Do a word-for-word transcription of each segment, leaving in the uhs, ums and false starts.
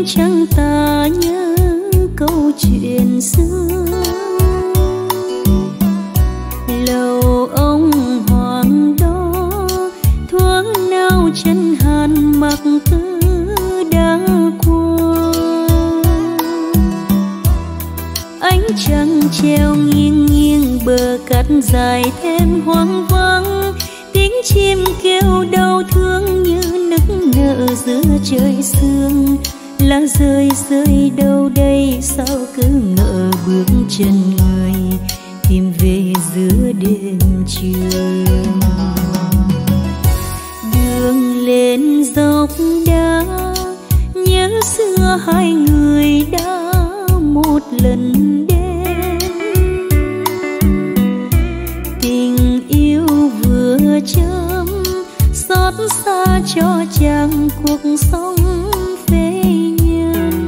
chăng ta nhớ câu chuyện xưa. Lầu ông hoàng đó thuở nào chân hàn mặc cứ đã qua. Ánh trăng treo nghiêng nghiêng bờ cát dài thêm hoang vắng. Tiếng chim kêu đau thương như nức nở giữa trời sương. Lá rơi rơi đâu đây sao cứ ngỡ bước chân người tìm về giữa đêm trường. Đường lên dốc đá nhớ xưa hai người đã một lần đến. Tình yêu vừa chớm xót xa cho chàng cuộc sống phế nhân.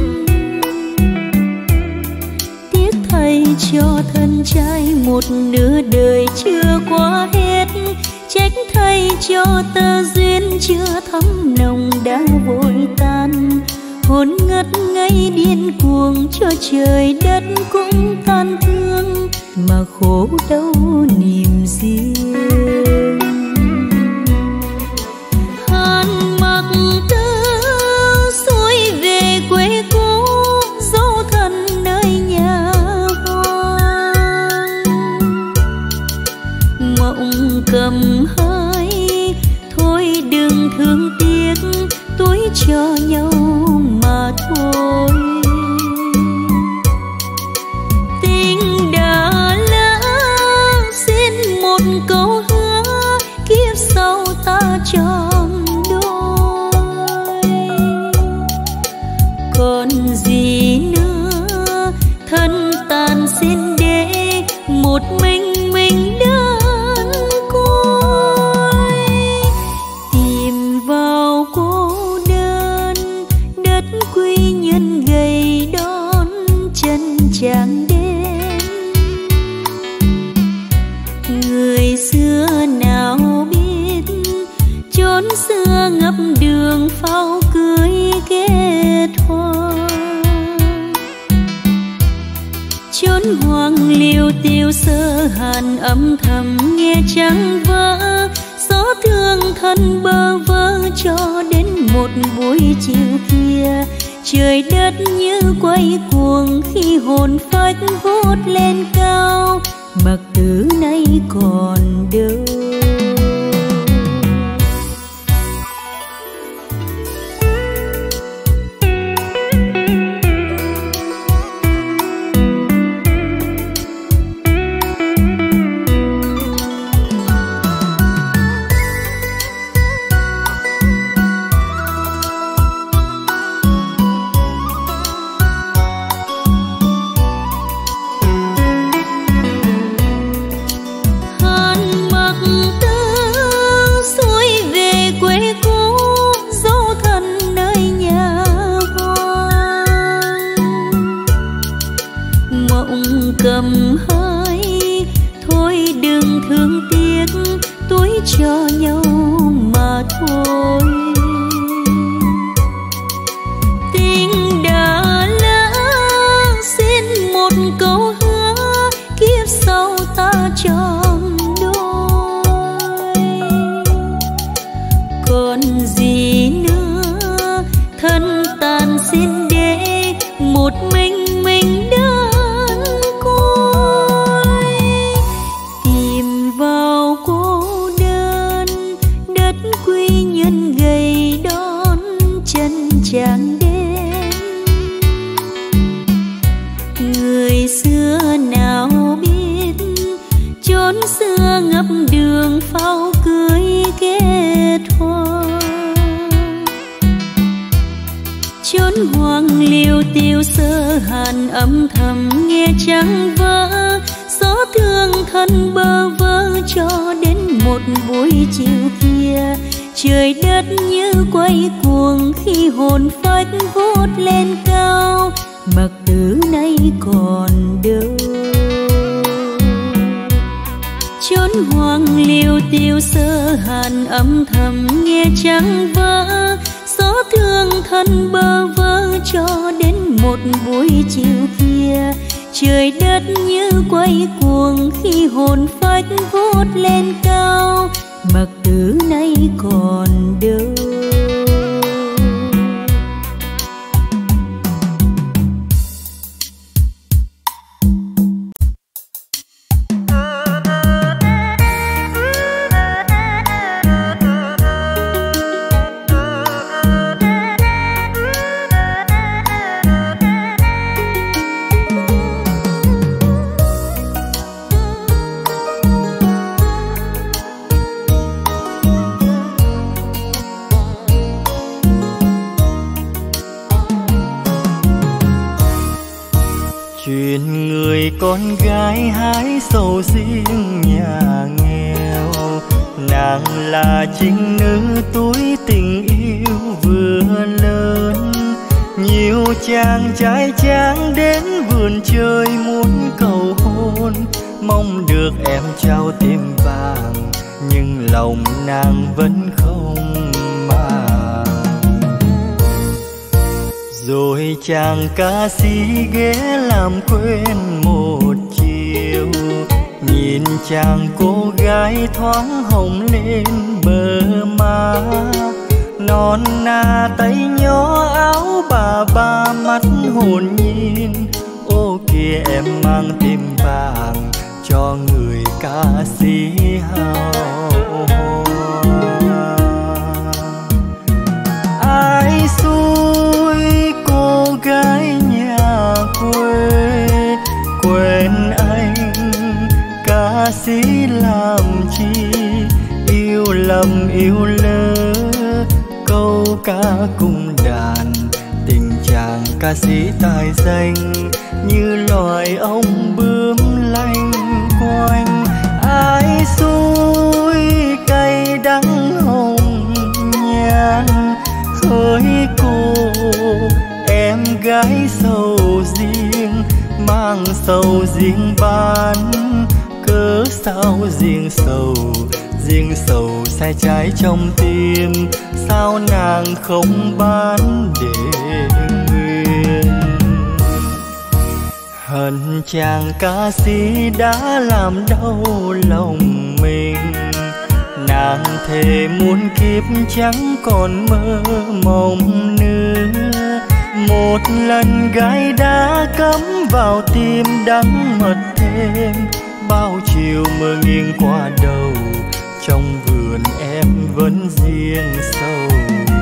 Tiếc thay cho thân trai một nửa đời chưa qua hết. Trách thay cho tơ duyên chưa thắm nồng đã vội tan. Hồn ngất ngây điên cuồng cho trời đất cũng tan thương. Mà khổ đâu niềm riêng. Hàn mặc tư xuôi về quê cũ dấu thân nơi nhà hoang. Mộng cầm hơi thôi đừng thương tiếc tuổi cho nhau mà thôi. Tình đã lỡ xin một câu hứa kiếp sau ta chọn đôi. Còn gì nữa thân tàn xin để một mình mình đơn côi. Tìm vào cô đơn đất quy nhân gầy đón chân chàng đến. Người xưa nào biết chốn xưa ngập đường pháo cưới kết hoa. Chốn hoang liêu tiêu sơ hàn âm thầm nghe trăng vỡ. Gió thương thân bơ vơ cho đến một buổi chiều kia. Trời đất như quay cuồng khi hồn phách vút lên cao. Mặc tử nay còn đâu. Cầm hơi thôi đừng thương tiếc tuổi cho nhau mà thôi. Tình đã lỡ xin một câu hứa kiếp sau ta chọn đôi. Còn gì nữa thân tàn xin để một mình mình đơn. Chàng đến người xưa nào biết chốn xưa ngập đường pháo cưới kết hoa. Chốn hoang liêu tiêu sơ hàn âm thầm nghe trăng vỡ. Gió thương thân bơ vơ cho đến một buổi chiều kia. Trời đất như quay cuồng khi hồn phách vút lên cao. Mặc tử nay còn đâu. Chốn hoang liêu tiêu sơ hàn âm thầm nghe trăng vỡ. Gió thương thân bơ vơ cho đến một buổi chiều kia. Trời đất như quay cuồng khi hồn phách vút lên cao, mặc tử nay còn đâu. Chuyện người con gái hái sầu riêng nhà nghèo, nàng là chính nữ tuổi tình yêu vừa lớn. Nhiều chàng trai tráng đến vườn chơi muốn cầu hôn, mong được em trao tim vàng nhưng lòng nàng vẫn không màng. Rồi chàng ca sĩ ghé làm quên một chiều, nhìn chàng cô gái thoáng hồng lên bờ má. Non na tay nhỏ áo bà ba mắt hồn nhiên, ô kìa em mang tim vàng cho người ca sĩ hào hoa. Ai xui cô gái nhà quê quên anh ca sĩ làm chi, yêu lầm yêu lỡ câu ca cung đàn. Tình chàng ca sĩ tài danh như loài ong bướm lanh quanh. Ai xui cay đắng hồng nhan hỡi cô, em gái sầu riêng mang sầu riêng bán. Cớ sao riêng sầu riêng sầu sai trái trong tim, sao nàng không bán để nguyên. Hận chàng ca sĩ đã làm đau lòng mình, nàng thề muôn kiếp chẳng còn mơ mộng nữa. Một lần gái đã cắm vào tim đắng mật thêm, bao chiều mơ nghiêng qua đầu trong vườn em vẫn riêng sầu.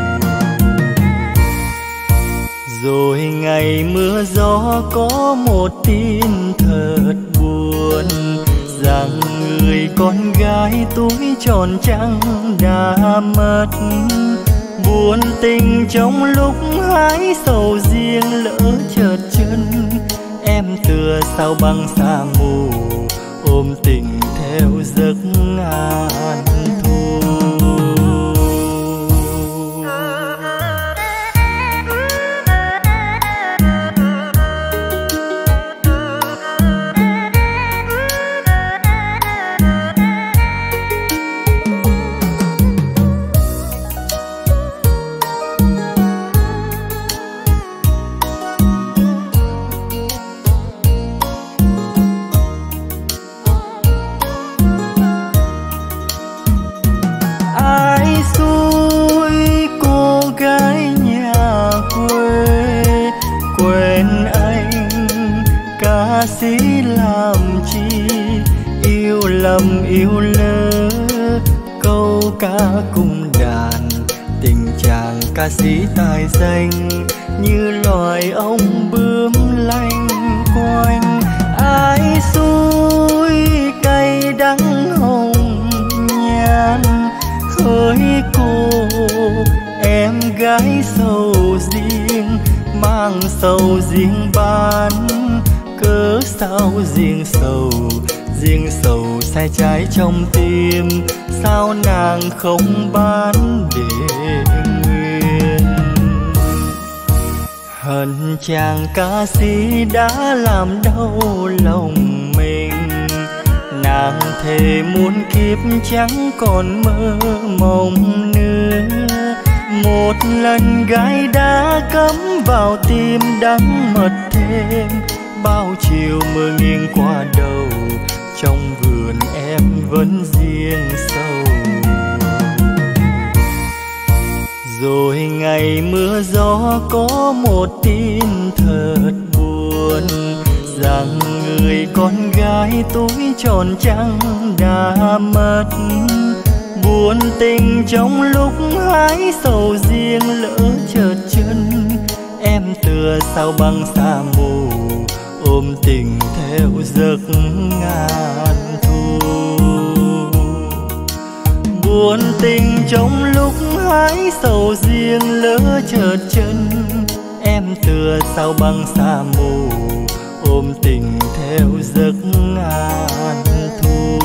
Rồi ngày mưa gió có một tin thật buồn, rằng người con gái tuổi tròn trăng đã mất. Buồn tình trong lúc hái sầu riêng lỡ chợt chân, em tựa sao băng xa mù ôm tình theo giấc ngàn thu. Ca sĩ làm chi yêu lầm yêu lỡ câu ca cung đàn. Tình chàng ca sĩ tài danh như loài ong bướm lanh quanh. Ai xui cay đắng hồng nhan hỡi cô, em gái sầu riêng mang sầu riêng bán. Cớ sao riêng sầu riêng sầu sai trái trong tim, sao nàng không bán để nguyên. Hận chàng ca sĩ đã làm đau lòng mình, nàng thề muôn kiếp chẳng còn mơ mộng nữa. một lần gái đã cắm vào tim đắng mật thêm. Bao chiều mưa nghiêng qua đầu, trong vườn em vẫn riêng sâu. Rồi ngày mưa gió có một tin thật buồn, rằng người con gái tuổi tròn trăng đã mất. Buồn tình trong lúc hái sầu riêng lỡ chợt chân, em tựa sao băng xa mù ôm tình theo giấc ngàn thu. Buồn tình trong lúc hái sầu riêng lỡ chợt chân, em tựa sao băng xa mù ôm tình theo giấc ngàn thu.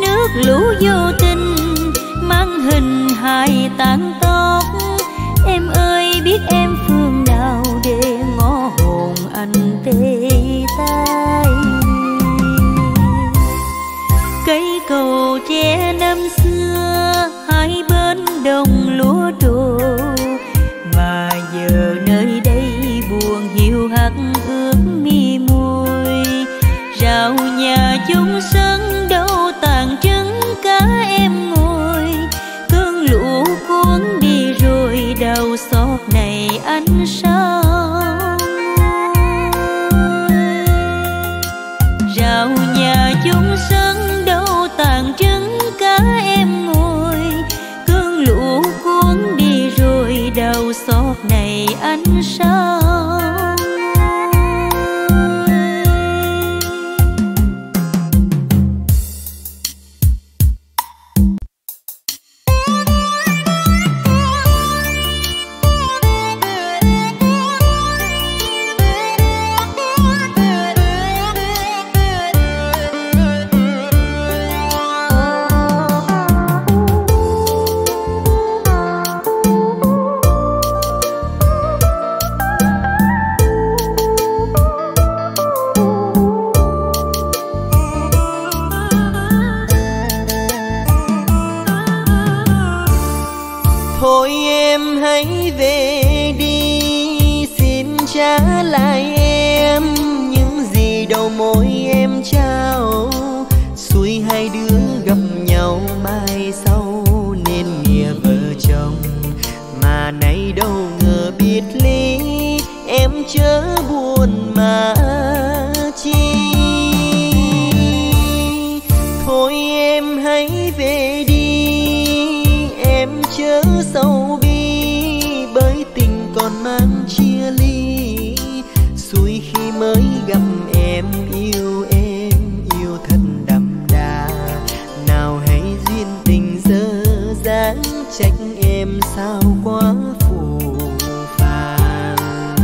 lũ vô tình mang hình hài tàn tóc. Em biết em phương nào để ngõ hồn anh tê tai. Cây cầu tre năm xưa hai bên đồng lúa đổ, mà giờ nơi đây buồn hiu hắt ướt mi môi. Rào nhà chung sân đâu tàn trứng cá em ngồi, cơn lũ cuốn đi rồi đau xót này anh sao. Rào nhà chung sân đâu tàn trứng cá em ngồi, cơn lũ cuốn đi rồi đau xót này anh sao. Thôi em hãy về đi, xin trả lại em những gì đầu môi em trao. Xuôi hai đứa gặp nhau mai sau nên nghĩa vợ chồng, mà nay đâu ngờ biệt ly, em chớ buồn mà chi. Thôi em hãy về đi, em chớ sầu bi, bởi tình còn mang chia ly. Xuôi khi mới gặp em, yêu em yêu thật đậm đà, nào hay duyên tình dơ dáng, trách em sao quá phù phàng.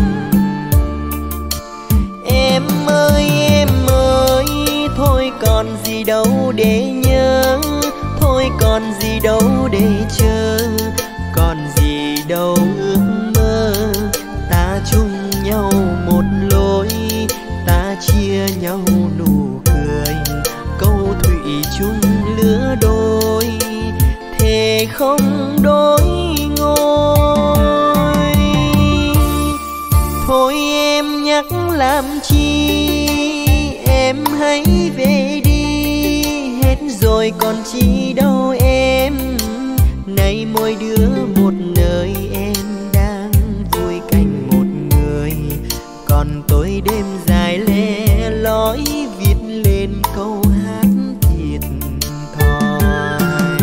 Em ơi em ơi, thôi còn gì đâu để nhớ, thôi còn gì đâu để chờ, còn gì đâu ước mơ. Ta chung nhau một lối, ta chia nhau nụ cười, câu thủy chung lứa đôi, thề không đôi ngôi. Thôi em nhắc làm chi, em hãy về đi, hết rồi còn chi đâu em. Nay mỗi đứa một nơi, em đang vui cạnh một người, còn tôi đêm dài lẻ loi viết lên câu hát thiệt thòi.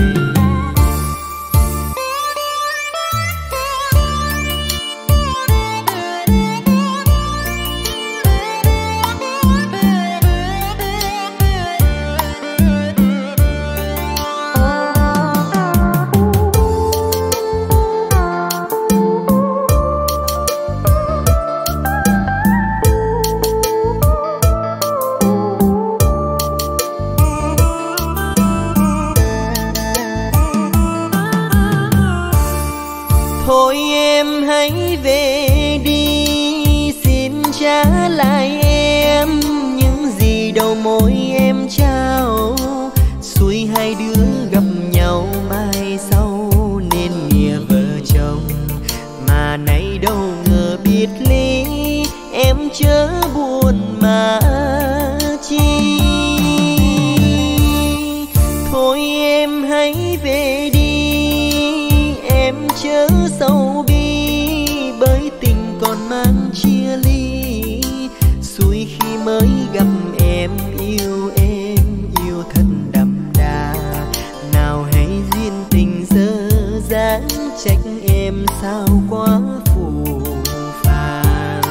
Thôi em hãy về đi, xin trả lại em những gì đầu môi em trao. Xuôi hai đứa gặp nhau mai sau nên nghĩa vợ chồng, mà nay đâu ngờ biệt ly, em chớ buồn mà chi. Thôi em hãy về đi, em chớ sầu bi, bởi tình còn mang chia ly. Xuôi khi mới gặp em, yêu em yêu thật đậm đà, nào hay duyên tình dơ dáng, trách em sao quá phù phàng.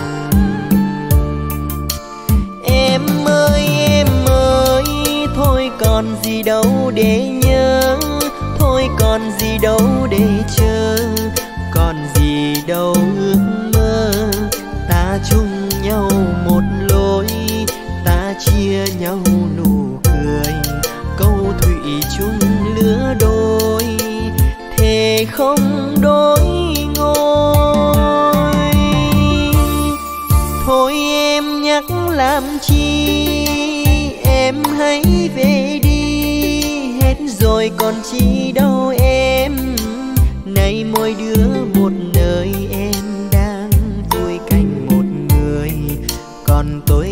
Em ơi em ơi, thôi còn gì đâu để nhớ, thôi còn gì đâu để chờ, còn gì đâu ước mơ. Ta chung nhau một lối, ta chia nhau nụ cười, câu thủy chung lứa đôi, thề không đôi ngôi. làm chi, em hãy về đi, hết rồi còn chi đâu em. Nay mỗi đứa một nơi, em đang vui cạnh một người, còn tôi